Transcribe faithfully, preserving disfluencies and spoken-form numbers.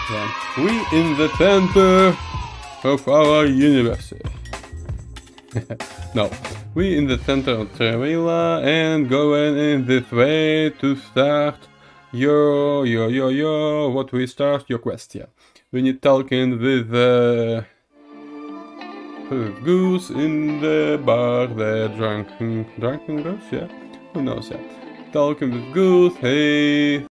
Yeah. We in the center of our universe. No, we in the center of Trevela and going in this way to start your, your, your, your, what we start, your quest, yeah. We need talking with the uh, goose in the bar, the drunken, drunken goose, yeah? Who knows, yeah. Talking with goose, hey,